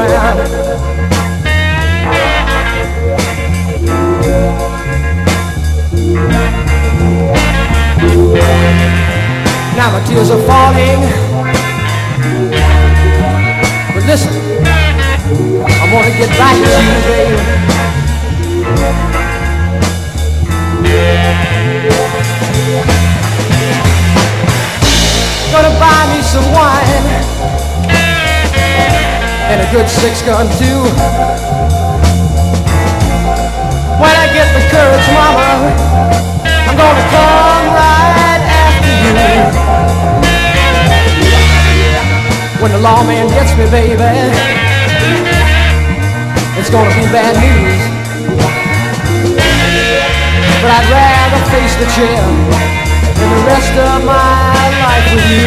around. Now my tears are falling, but listen, I want to get back to you, baby. Gonna buy me some wine and a good 6-gun too. When I get the courage, mama, I'm gonna come right after you. When the lawman gets me, baby, it's gonna be bad news. But I'd rather face the chair than the rest of my life with you.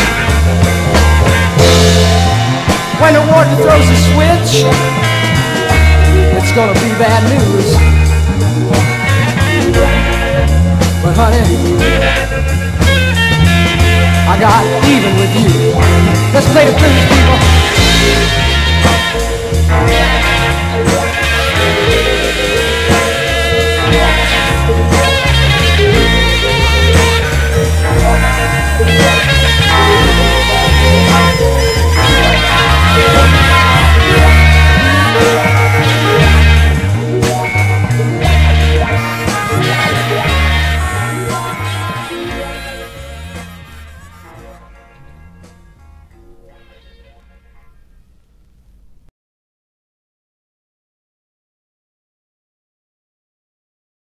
When the warden throws a switch, it's gonna be bad news. But honey, I got even with you. Let's play the blues, people.